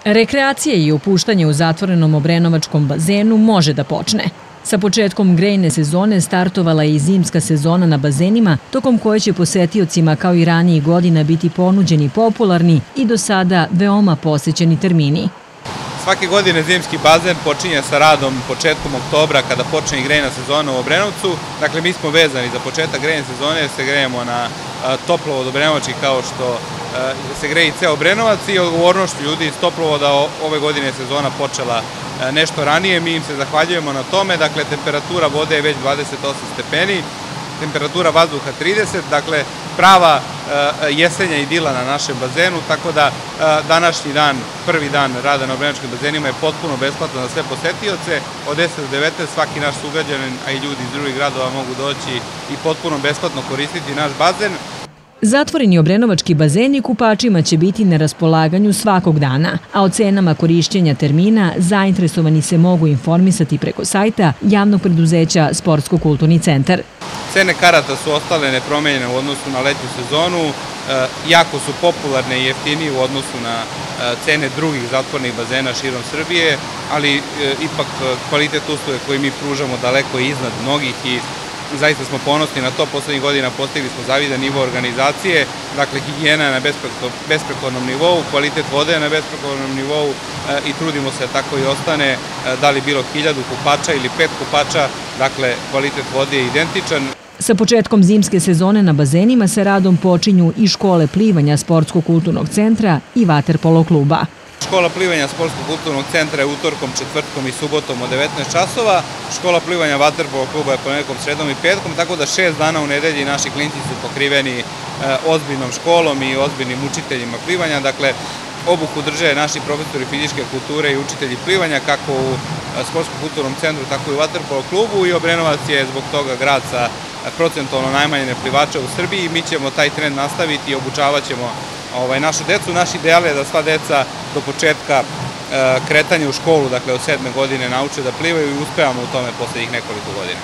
Rekreacija i opuštanje u zatvorenom obrenovačkom bazenu može da počne. Sa početkom grejne sezone startovala je i zimska sezona na bazenima, tokom koje će posetiocima kao i ranijih godina biti ponuđeni popularni i do sada veoma posećeni termini. Svake godine zimski bazen počinje sa radom početkom oktobra kada počne i grejna sezona u Obrenovcu. Dakle, mi smo vezani za početak grejne sezone jer se grejemo na toplovod Obrenovački kao što se greji ceo Obrenovac i odgovornošću ljudi iz toplovoda ove godine je sezona počela nešto ranije. Mi im se zahvaljujemo na tome. Dakle, temperatura vode je već 28 stepeni, temperatura vazduha 30, dakle prava jesenja idila na našem bazenu, tako da današnji dan, prvi dan rada na obrenovačkim bazenima je potpuno besplatno za sve posetioce. Od 10 do 19 svaki naš sugrađanin, a i ljudi iz drugih gradova mogu doći i potpuno besplatno koristiti naš bazen. Zatvoreni obrenovački bazeni kupačima će biti na raspolaganju svakog dana, a o cenama korišćenja termina zainteresovani se mogu informisati preko sajta javnog preduzeća Sportsko-kulturni centar. Cene karata su ostale nepromenjene u odnosu na letnju sezonu, jako su popularne i jeftinije u odnosu na cene drugih zatvorenih bazena širom Srbije, ali ipak kvalitet usluge koji mi pružamo daleko je iznad mnogih i zaista smo ponosni na to. Poslednjih godina postigli smo zavidan nivo organizacije, dakle higijena je na besprekornom nivou, kvalitet vode je na besprekornom nivou i trudimo se da tako i ostane, da li bilo 1000 kupača ili 5 kupača, dakle kvalitet vode je identičan. Sa početkom zimske sezone na bazenima sa radom počinju i škole plivanja Sportsko-kulturnog centra i vaterpolo kluba. Škola plivanja Sportsko-kulturnog centra je utorkom, četvrtkom i subotom od 19 časova. Škola plivanja vaterpolo kluba je ponedeljkom, sredom i petkom, tako da 6 dana u nedelji naši klinci su pokriveni ozbiljnom školom i ozbiljnim učiteljima plivanja. Dakle, obuku drže naši profesori fizičke kulture i učitelji plivanja kako u Sportsko-kulturnom centru, tako i u vaterpolo klubu, i Obrenovac je zbog toga grad sa procentualno najmanje plivača u Srbiji. Mi ćemo taj trend nastaviti i obučavat ćemo našu decu. Naš ideal je da sva deca do početka kretanja u školu, dakle od 7. godine, nauče da plivaju i uspevamo u tome poslednjih nekoliko godina.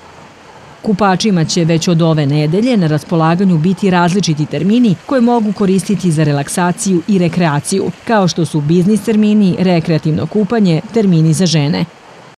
Kupačima će već od ove nedelje na raspolaganju biti različiti termini koje mogu koristiti za relaksaciju i rekreaciju, kao što su biznis termini, rekreativno kupanje, termini za žene.